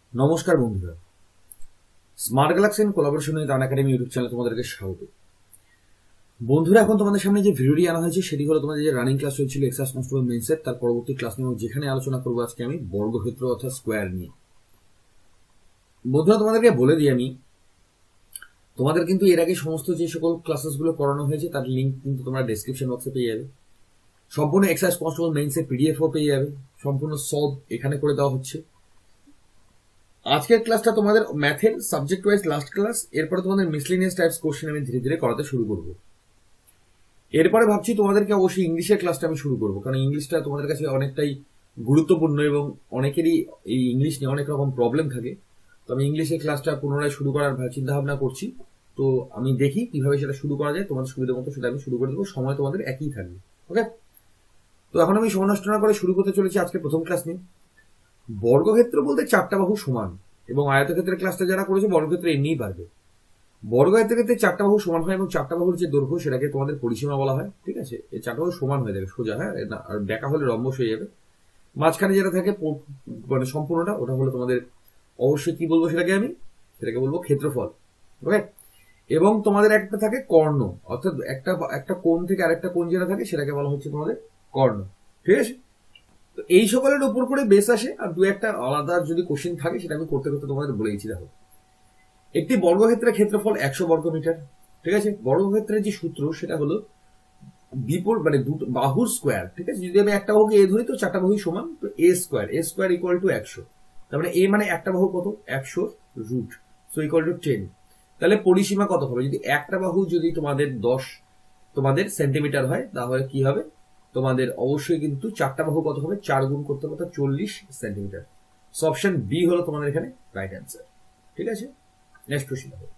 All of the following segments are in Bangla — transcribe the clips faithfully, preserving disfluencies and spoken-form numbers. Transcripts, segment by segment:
নমস্কার বন্ধুরা, Smart Galaxy and collaboration with Unacademy YouTube চ্যানেলে তোমাদেরকে স্বাগত। বন্ধুরা, এখন তোমাদের সামনে যে ভিডিওটি আনা হয়েছে সেটি হলো তোমাদের যে রানিং ক্লাস চলছিল এক্সারসাইজ কনস্টেবল মেইনসের তার পরবর্তী ক্লাস নিয়ে, যেখানে আলোচনা করবো আজকে আমি বর্গক্ষেত্র অর্থাৎ স্কোয়ার নিয়ে। বন্ধুরা, তোমাদেরকে বলে দিই আমি, তোমাদের কিন্তু এর আগে সমস্ত যে সকল ক্লাসেসগুলো করানো হয়েছে তার লিঙ্ক কিন্তু তোমরা ডেসক্রিপশন বক্সে পেয়ে যাবে। সম্পূর্ণ এক্সারসাইজ কনস্টেবল মেইনসের পিডিএফও পেয়ে যাবে, সম্পূর্ণ সলভ এখানে করে দেওয়া হচ্ছে। আজকের ক্লাসটা তোমাদের ম্যাথের সাবজেক্ট ওয়াইজ লাস্ট ক্লাস, এরপরে তোমাদের মিসলিনিয়াস টাইপস কোশ্চেন আমি ধীরে ধীরে করাতে শুরু করব। এরপরে ভাবছি তোমাদেরকে অবশ্যই ইংলিশের ক্লাসটা আমি শুরু করবো, কারণ ইংলিশটা তোমাদের কাছে অনেকটাই গুরুত্বপূর্ণ এবং অনেকেরই এই ইংলিশ নিয়ে অনেক রকম প্রবলেম থাকে। তো আমি ইংলিশের ক্লাসটা পুনরায় শুরু করার চিন্তা ভাবনা করছি। তো আমি দেখি কিভাবে সেটা শুরু করা যায়, তোমাদের সুবিধা মতো সেটা আমি শুরু করে দেবো, সময় তোমাদের একই থাকবে। ওকে, তো এখন আমি সময় নষ্ট না করে শুরু করতে চলেছি আজকে প্রথম ক্লাস নিয়ে। বর্গক্ষেত্র বলতে চারটা বাহু সমান, এবং আয়তক্ষেত্রের ক্লাসটা যারা করেছে বর্গক্ষেত্র এমনিই পারবে। বর্গক্ষেত্রের ক্ষেত্রে চারটা বাহু সমান হয় এবং চারটা বাহুর যে দৈর্ঘ্য সেটাকে তোমাদের পরিসীমা বলা হয়। ঠিক আছে, এই চারটা বাহু সমান হয়ে যাবে সোজা, হ্যাঁ, আর ব্যাকা হলে রম্বস হয়ে যাবে। মাঝখানে যেটা থাকে মানে সম্পূর্ণটা, ওটা হলো তোমাদের অবশ্যই কি বলবো সেটাকে আমি সেটাকে বলবো ক্ষেত্রফল। ওকে, এবং তোমাদের একটা থাকে কর্ণ, অর্থাৎ একটা একটা কোণ থেকে আরেকটা কোণ যেটা থাকে সেটাকে বলা হচ্ছে তোমাদের কর্ণ। ঠিক আছে, তো এই সকলের উপর করে বেস আসে, আর দু একটা আলাদা যদি কোশ্চেন থাকে সেটা আমি করতে করতে তোমাদের বলে দিচ্ছি। দেখো, একটি বর্গক্ষেত্রের ক্ষেত্রফল একশো বর্গ মিটার। ঠিক আছে, বর্গক্ষেত্রের যে সূত্র সেটা হলো বিপরীত মানে দুটো বাহুর স্কোয়ার। ঠিক আছে, যদি আমি একটা বাহুকে এ ধরি তো চারটা বাহু সমান, তো a square a square equal to একশো। তার মানে এ মানে একটা বাহু কত, একশো root, so equal to ten. তাহলে পরিসীমা কত হবে, যদি একটা বাহু যদি তোমাদের দশ তোমাদের সেন্টিমিটার হয় তাহলে কি হবে, তোমাদের অবশ্যই কিন্তু চারটা বাহু কত হবে, চার গুণ করতে হবে চল্লিশ সেন্টিমিটার। সো অপশন বি হলো তোমাদের এখানে রাইট অ্যান্সার। ঠিক আছে, নেক্সট কোশ্চেন হবে,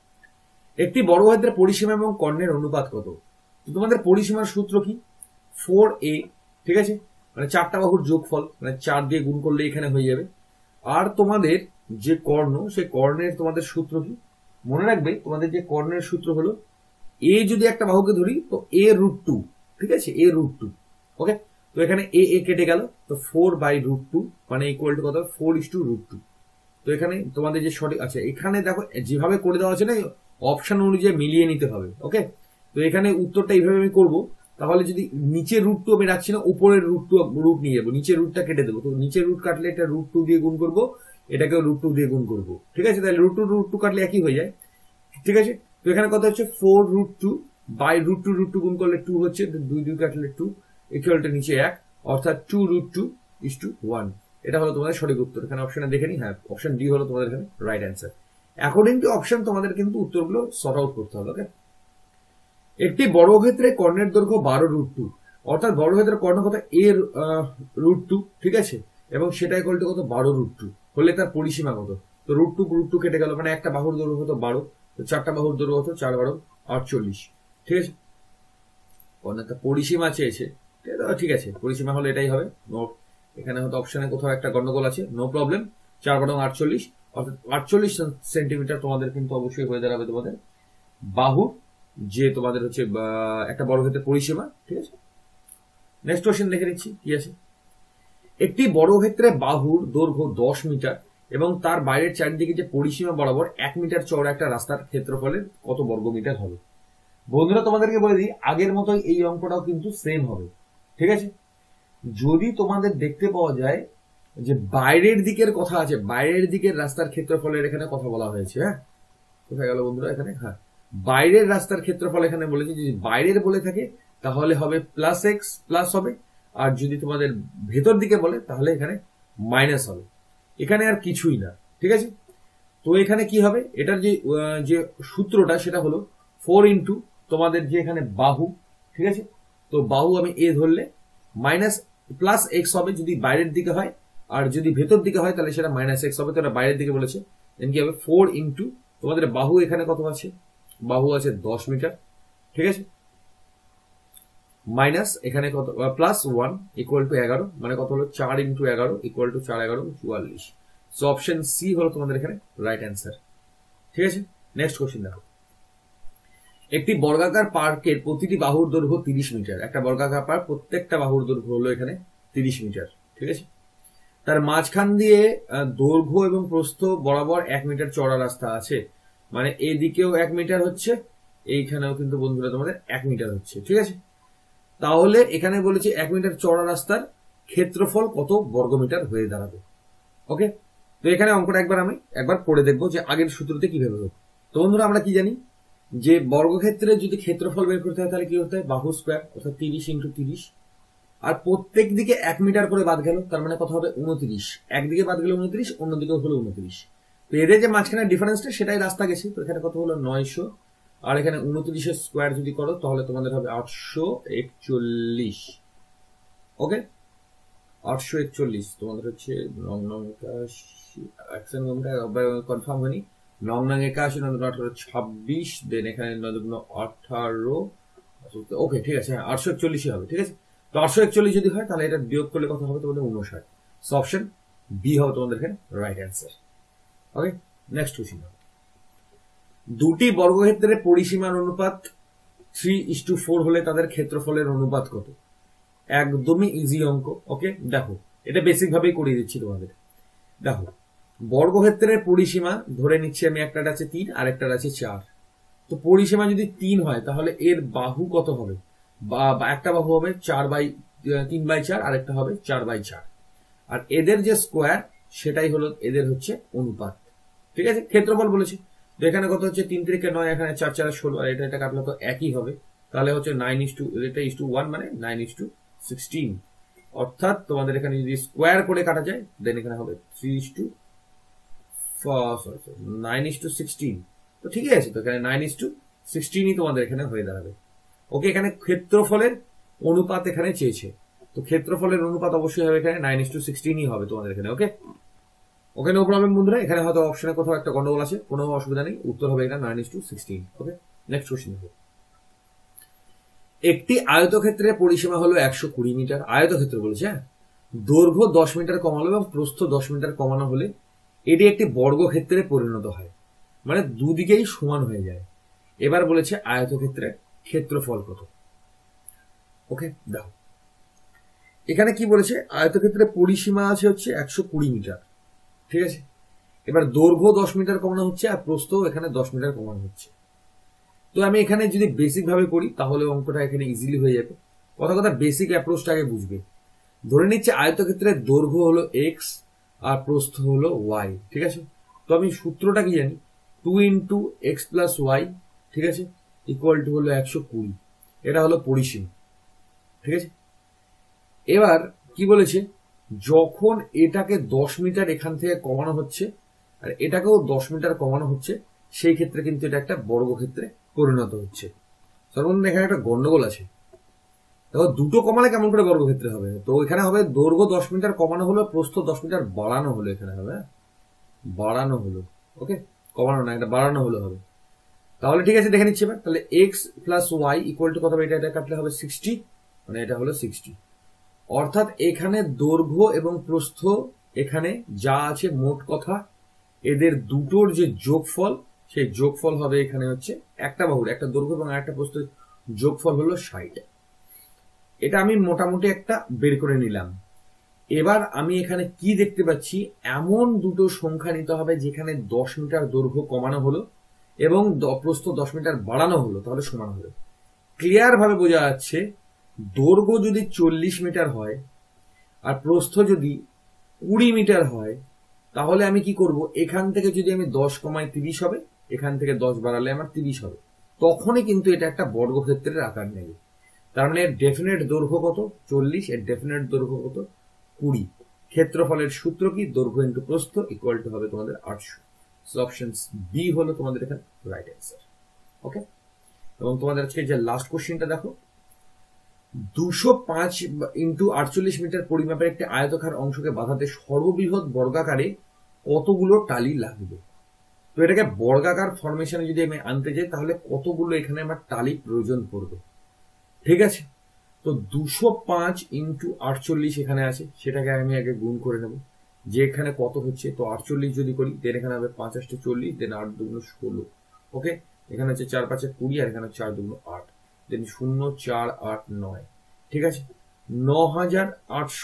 একটি বর্গক্ষেত্রের পরিসীমা এবং কর্ণের অনুপাত কত? তোমাদের পরিসীমার সূত্র কি, ফোর এ। ঠিক আছে, মানে চারটা বাহুর যোগফল, মানে চার দিয়ে গুণ করলে এখানে হয়ে যাবে। আর তোমাদের যে কর্ণ, সেই কর্ণের তোমাদের সূত্র কি, মনে রাখবে তোমাদের যে কর্ণের সূত্র হলো এ যদি একটা বাহুকে ধরি তো এ রুট টু। ঠিক আছে, এ রুট টু। ওকে, তো এখানে এ এ কেটে গেল, তো ফোর বাই রুট টু মানে ইকুয়াল টু কত, four is to root two. তো এখানে তোমাদের যে সঠিক আছে, এখানে দেখো যেভাবে করে দেওয়া আছে না, অপশন অনুযায়ী মিলিয়ে নিতে হবে। ওকে, তো এখানে উত্তরটা এইভাবে আমি করবো। তাহলে যদি নিচে রুট টু আমি রাখছি না, উপরের রুট টু রুট নিয়ে যাবো, নিচের রুটটা কেটে দেবো। তো নিচের রুট কাটলে এটা রুট টু দিয়ে গুণ করবো, এটাকে রুট টু দিয়ে গুণ করবো। ঠিক আছে, তাহলে রুট টু রুট টু কাটলে একই হয়ে যায়। ঠিক আছে, তো এখানে কত হচ্ছে, four root two by root two root two গুণ করলে টু হচ্ছে, দুই দুই কাটলে টু, ইকুয়ালটা নিচে এক, অর্থাৎ two root two is to one. এটা হলো তোমাদের সঠিক উত্তর। এখানে অপশনে দেখে নি, হ্যাঁ, অপশন ডি হলো তোমাদের এখানে right answer. According to option তোমাদের কিন্তু উত্তরগুলো সর্ট আউট করতে হবে। ওকে, একটি বর্গক্ষেত্রে কর্ণের দৈর্ঘ্য বারো রুট টু, অর্থাৎ বর্গক্ষেত্রের কর্ণ কত, এ রুট টু। ঠিক আছে, এবং সেটা ইকুয়াল টু কত, বারো রুট টু হলে তার পরিসীমা কত, তো রুট টু রুট টু কেটে গেল, মানে একটা বাহুর দৈর্ঘ্য হতো বারো, তো চারটা বাহুর দৈর্ঘ্য হতো চার বারো আটচল্লিশ। ঠিক আছে, কর্ণের পরিসীমা চেয়েছে, ঠিক আছে, পরিসীমা হলো এটাই হবে। নো, এখানে হয়তো অপশনে কোথাও একটা গন্ডগোল আছে, নো প্রবলেম। চার বারো আটচল্লিশ, অর্থাৎ আটচল্লিশ সেন্টিমিটার তোমাদের কিন্তু অবশ্যই হয়ে দাঁড়াবে তোমাদের বাহু, যে তোমাদের হচ্ছে একটা বর্গক্ষেত্রের পরিসীমা। ঠিক আছে, নেক্সট কোশ্চেন দেখে নিচ্ছি কি আছে। একটি বর্গক্ষেত্রে বাহুর দৈর্ঘ্য দশ মিটার এবং তার বাইরের চারিদিকে যে পরিসীমা বরাবর এক মিটার চওড়া একটা রাস্তার ক্ষেত্রফলের কত বর্গ মিটার হবে? বন্ধুরা, তোমাদেরকে বলে দিই, আগের মতোই এই অঙ্কটাও কিন্তু সেম হবে। ঠিক আছে, যদি তোমাদের দেখতে পাওয়া যায় যে বাইরের দিকের কথা আছে, বাইরের দিকের রাস্তার ক্ষেত্রফলের এখানে কথা বলা হয়েছে। হ্যাঁ, কোথায় গেল বন্ধুরা, এখানে, হ্যাঁ, বাইরের রাস্তার ক্ষেত্রফল এখানে বলেছে। যদি বাইরের বলে থাকে তাহলে হবে প্লাস এক্স প্লাস হবে, আর যদি তোমাদের ভেতর দিকে বলে তাহলে এখানে মাইনাস হবে। এখানে আর কিছুই না। ঠিক আছে, তো এখানে কি হবে, এটার যে যে সূত্রটা সেটা হলো ফোর ইন্টু তোমাদের যে এখানে বাহু। ঠিক আছে, তো বাহু আমি এ ধরলে মাইনাস প্লাস এক্স হবে যদি বাইরের দিকে হয়, আর যদি ভেতর দিকে হয় তাহলে সেটা মাইনাস এক্স হবে। তো এটা বাইরের দিকে বলেছে, দেন কি হবে, ফোর ইন্টু তোমাদের বাহু এখানে কত আছে, বাহু আছে দশ মিটার। ঠিক আছে, মাইনাস এখানে কত, প্লাস ওয়ান ইকুয়াল টু এগারো, মানে কত হলো, চার ইন্টু এগারো ইকুয়াল টু চার এগারো চুয়াল্লিশ। সো অপশন সি হলো তোমাদের এখানে রাইট অ্যান্সার। ঠিক আছে, নেক্সট কোশ্চেন দেখো, একটি বর্গাকার পার্কের প্রতিটি বাহুর দৈর্ঘ্য তিরিশ মিটার। একটা বর্গাকার পার্ক, প্রত্যেকটা বাহুর দৈর্ঘ্য হলো এখানে তিরিশ মিটার। ঠিক আছে, তার মাঝখান দিয়ে দৈর্ঘ্য এবং প্রস্থ বরাবর এক মিটার চড়া রাস্তা আছে, মানে এদিকেও এক মিটার হচ্ছে, এইখানেও কিন্তু বন্ধুরা তোমাদের এক মিটার হচ্ছে, ঠিক আছে। তাহলে এখানে বলেছি এক মিটার চড়া রাস্তার ক্ষেত্রফল কত বর্গমিটার হয়ে দাঁড়াবে। ওকে, তো এখানে অঙ্কটা একবার আমি একবার করে দেখবো যে আগের সূত্রতে কিভাবে হবে। তো বন্ধুরা আমরা কি জানি যে বর্গক্ষেত্রে যদি ক্ষেত্রফল বের করতে হয় তাহলে কি হতে হয়, বাহু স্কোয়ার অর্থাৎ তিরিশ ইন্টু তিরিশ, আর প্রত্যেক দিকে এক মিটার করে বাদ গেল, তার মানে কত হবে উনত্রিশ, একদিকে বাদ গেল উনত্রিশ, অন্যদিকে হলো উনত্রিশ। তো এদের যে মাঝখানে ডিফারেন্সটা সেটাই রাস্তা গেছে, তো এখানে কত হলো নয়শো, আর এখানে উনত্রিশের স্কোয়ার যদি করো তাহলে তোমাদের হবে আটশো একচল্লিশ। ওকে, আটশো একচল্লিশ তোমাদের হচ্ছে নং নং একাশি, কনফার্ম হয়নি, নং নং একাশি, নং আঠারো ছাব্বিশ, দেন এখানে আঠারো, ওকে ঠিক আছে, হ্যাঁ আটশো একচল্লিশই হবে, ঠিক আছে। তো আটশো একচল্লিশ যদি হয় তাহলে এটা বিয়োগ করলে কত হবে তোমাদের উনষাট। সো অপশন বি হবে তোমাদের এখানে right answer. Okay, next question, দুটি বর্গক্ষেত্রের পরিসীমার অনুপাত থ্রি ইস টু ফোর হলে তাদের ক্ষেত্রফলের অনুপাত কত? একদমই ইজি অঙ্ক। ওকে, দেখো এটা বেসিক ভাবেই করিয়ে দিচ্ছি তোমাদের। দেখো বর্গক্ষেত্রের পরিসীমা ধরে নিচ্ছি আমি, একটা আছে তিন আর একটা আছে চার। তো পরিসীমা যদি তিন হয় তাহলে এর বাহু কত হবে, বা একটা বাহু হবে চার বাই তিন বাই চার, আর একটা হবে চার বাই চার, আর এদের যে স্কোয়ার সেটাই হলো এদের হচ্ছে অনুপাত, ঠিক আছে। ক্ষেত্রফল বলেছি, তো এখানে কত হচ্ছে তিন তিরিকে নয়, এখানে চার চার ষোলো, আর এটা এটা কাটলে তো একই হবে, তাহলে হচ্ছে নাইন ইস টু, এটা ইস টু ওয়ান মানে নাইন ইস টু সিক্সটিন, অর্থাৎ তোমাদের এখানে যদি স্কোয়ার করে কাটা যায় দেন এখানে হবে three is to nine is to sixteen. তো ঠিকই আছে, তো এখানে নাইন ইস টু সিক্সটিনই তোমাদের এখানে হয়ে দাঁড়াবে। ওকে, এখানে ক্ষেত্রফলের অনুপাত এখানে চেয়েছে, তো ক্ষেত্রফলের অনুপাত অবশ্যই হবে এখানে নাইন ইস টু সিক্সটিনই হবে তোমাদের এখানে। ওকে ওকে নো প্রবলেম বন্ধুরা, এখানে হয়তো অপশনে কোথাও একটা গন্ডগোল আছে, কোনো অসুবিধা নেই, উত্তর হবে এটা nine is to sixteen. Okay, next question দেখো, একটি আয়তক্ষেত্রের পরিসীমা হলো একশো কুড়ি মিটার, আয়তক্ষেত্র বলেছে, হ্যাঁ, দৈর্ঘ্য দশ মিটার কমানো এবং প্রস্থ দশ মিটার কমানো হলে এটি একটি বর্গক্ষেত্রে পরিণত হয়, মানে দুদিকেই সমান হয়ে যায়। এবার বলেছে আয়তক্ষেত্রের ক্ষেত্রফল কত। ওকে, দাও এখানে কি বলেছে, আয়তক্ষেত্রের পরিসীমা আছে হচ্ছে একশো কুড়ি মিটার, ঠিক আছে। এবার দৈর্ঘ্য দশ মিটার কমানো হচ্ছে আর প্রস্থ এখানে দশ মিটার কমানো হচ্ছে। তো আমি এখানে যদি বেসিক ভাবে করি তাহলে অঙ্কটা এখানে ইজিলি হয়ে যাবে। কথা কথা বেসিক অ্যাপ্রোচটা আগে বুঝবে। ধরে নিচ্ছে আয়তক্ষেত্রের দৈর্ঘ্য হলো এক্স আর প্রস্থ হলো ওয়াই, ঠিক আছে। তো আমি সূত্রটা কি জানি, two into x plus y, ঠিক আছে, ইকুয়াল টু হলো একশো কুড়ি, এটা হলো পরিসীমা, ঠিক আছে। এবার কি বলেছে, যখন এটাকে দশ মিটার এখান থেকে কমানো হচ্ছে আর এটাকেও দশ মিটার কমানো হচ্ছে, সেই ক্ষেত্রে কিন্তু এটা একটা বর্গক্ষেত্রে পরিণত হচ্ছে। সর্বনিম্ন এখানে একটা গন্ডগোল আছে, দেখো দুটো কমালে কেমন করে বর্গক্ষেত্রে হবে, তো এখানে হবে দৈর্ঘ্য দশ মিটার কমানো হলো, প্রস্থ দশ মিটার বাড়ানো হলো, এখানে হবে বাড়ানো হলো, ওকে, কমানো না, এটা বাড়ানো হলো হবে। তাহলে ঠিক আছে, দেখে নিচ্ছি এবার, তাহলে x plus y equal to কত হবে, এটা এটা কাটলে হবে সিক্সটি, মানে এটা হলো সিক্সটি, অর্থাৎ এখানে দৈর্ঘ্য এবং প্রস্থ এখানে যা আছে মোট কথা এদের দুটোর যে যোগফল, সেই যোগফল হবে এখানে হচ্ছে একটা বাহুর, একটা দৈর্ঘ্য এবং একটা প্রস্থ যোগফল হলো ষাট। এটা আমি মোটামুটি একটা বের করে নিলাম। এবার আমি এখানে কি দেখতে পাচ্ছি, এমন দুটো সংখ্যা নিতে হবে যেখানে দশ মিটার দৈর্ঘ্য কমানো হলো এবং প্রস্থ দশ মিটার বাড়ানো হলো, তাহলে সমান হবে। ক্লিয়ার ভাবে বোঝা যাচ্ছে, দৈর্ঘ্য যদি চল্লিশ মিটার হয় আর প্রস্থ যদি কুড়ি মিটার হয়, তাহলে আমি কি করব, এখান থেকে যদি আমি দশ কমাই তিরিশ হবে, এখান থেকে দশ বাড়ালে আমার তিরিশ হবে, তখনই কিন্তু এটা একটা বর্গক্ষেত্রের আকার নেবে। তার মানে এর ডেফিনেট দৈর্ঘ্য কত, চল্লিশ, এর ডেফিনেট দৈর্ঘ্য কত, কুড়ি। ক্ষেত্রফলের সূত্র কি, দৈর্ঘ্য ইন্টু প্রস্থ ইকুয়াল টু হবে তোমাদের আটশো। সো অপশন বি হলো তোমাদের এখানে রাইট অ্যান্সার। ওকে, এবং তোমাদের আজকে যে লাস্ট কোশ্চেনটা দেখো, দুশো পাঁচ ইন্টু আটচল্লিশ মিটার পরিমাপের একটি আয়তকার অংশকে বাঁধাতে সর্ববৃহৎ বর্গাকারে কতগুলো টালি লাগবে। তো এটাকে বর্গাকার ফরমেশনে যদি আমি আনতে যাই তাহলে কতগুলো এখানে আমার টালি প্রয়োজন পড়বে, ঠিক আছে। তো দুশো পাঁচ ইন্টু আটচল্লিশ এখানে আছে, সেটাকে আমি আগে গুণ করে নেব যে এখানে কত হচ্ছে। তো আটচল্লিশ যদি করি দেন এখানে হবে পাঁচ আটটা চল্লিশ, দেন আট দুগুণ ষোলো, ওকে, এখানে হচ্ছে চার পাঁচে কুড়ি, আর এখানে চার দুগুণ আট, দেন শূন্য চার আট নয়, ঠিক আছে, ন হাজার আটশো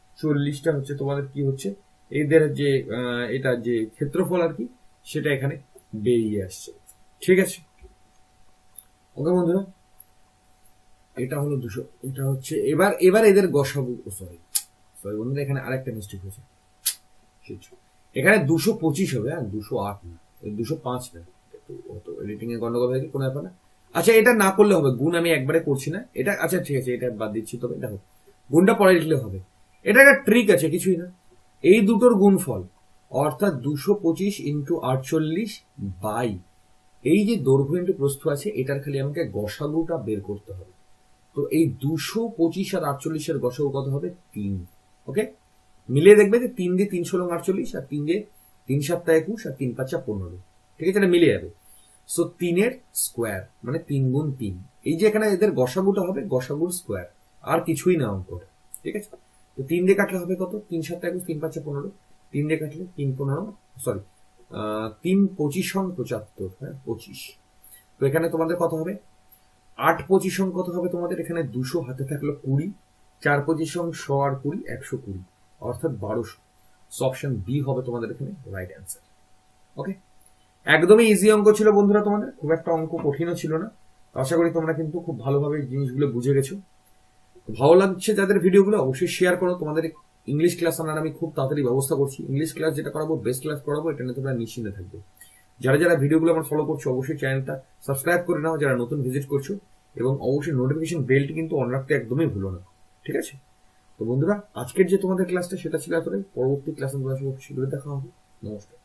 চল্লিশটা হচ্ছে তোমাদের কি হচ্ছে এদের যে এটা যে ক্ষেত্রফল আর কি সেটা এখানে বেরিয়ে আসছে। ঠিক আছে, ওকে বন্ধুরা, এটা হলো দুশো, এটা হচ্ছে এবার এবার এদের গসাগু, সরি সরি বন্ধুরা, এখানে আরেকটা মিস্টেক হয়েছে, এখানে দুশো পঁচিশ হবে, হ্যাঁ দুশো আট না, দুশো পাঁচ না, এডিটিং এ গন্ডগোল হয়েছে, কোনো ব্যাপার না। আচ্ছা, এটা না করলে হবে, গুণ আমি একবারে করছি না এটা, আচ্ছা ঠিক আছে, এটা বাদ দিচ্ছি। তবে দেখো গুণটা পরে লিখলে হবে, এটা একটা ট্রিক আছে, কিছুই না। এই দুটোর গুণফল অর্থাৎ দুশো পঁচিশ ইন্টু আটচল্লিশ বাই এই যে দৈর্ঘ্য ইন্টু প্রস্থ আছে, এটার খালি আমাকে গসাগুটা বের করতে হবে। তো এই দুশো পঁচিশ আর আটচল্লিশের গসাগু কত হবে? তিন। ওকে, মিলিয়ে দেখবে যে তিন দিয়ে তিনশো লং আটচল্লিশ, আর তিন দিয়ে তিন সাতটা একুশ, আর তিন পাঁচা পনেরো। ঠিক আছে, এটা মিলে যাবে। সো তিনের স্কোয়ার মানে তিন গুণ তিন, এই যে এখানে এদের গসাগুটা হবে গসাগুর স্কোয়ার, আর কিছুই না অঙ্কটা। ঠিক আছে, তো তিন দিয়ে কাটলে হবে কত? তিন সাতটা একুশ, তিন পাঁচা পনেরো, তিন দিয়ে কাটলে তিন পনেরো, সরি তিন পঁচিশ সং পঁচাত্তর, হ্যাঁ পঁচিশ। তো এখানে তোমাদের কত হবে? আট পঁচিশ সং কত হবে তোমাদের? এখানে দুশো হাতে থাকলো কুড়ি, চার পঁচিশ সং শ আর কুড়ি একশো কুড়ি, অর্থাৎ বারোশো। সো অপশন বি হবে তোমাদের এখানে রাইট অ্যান্সার। ওকে, একদমই ইজি অঙ্ক ছিল বন্ধুরা, তোমাদের খুব একটা অঙ্ক কঠিনও ছিল না। আশা করি তোমরা কিন্তু খুব ভালোভাবে জিনিসগুলো বুঝে গেছো। ভালো লাগছে যাদের ভিডিওগুলো অবশ্যই শেয়ার করো। তোমাদের ইংলিশ ক্লাস আনার আমি খুব তাড়াতাড়ি ব্যবস্থা করছি। ইংলিশ ক্লাস যেটা করাবো বেস্ট ক্লাস করাবো, এটা নিয়ে তোমরা নিশ্চিন্তে থাকবে। যারা যারা ভিডিওগুলো আমার ফলো করছো অবশ্যই চ্যানেলটা সাবস্ক্রাইব করে নাও, যারা নতুন ভিজিট করছো, এবং অবশ্যই নোটিফিকেশন বেলটি কিন্তু অন রাখতে একদমই ভুলো না। ঠিক আছে, তো বন্ধুরা আজকের যে তোমাদের ক্লাসটা সেটা ছিল এতটাই। পরবর্তী ক্লাসে তোমাদের সাথে শীঘ্রই দেখা হবে। নমস্কার।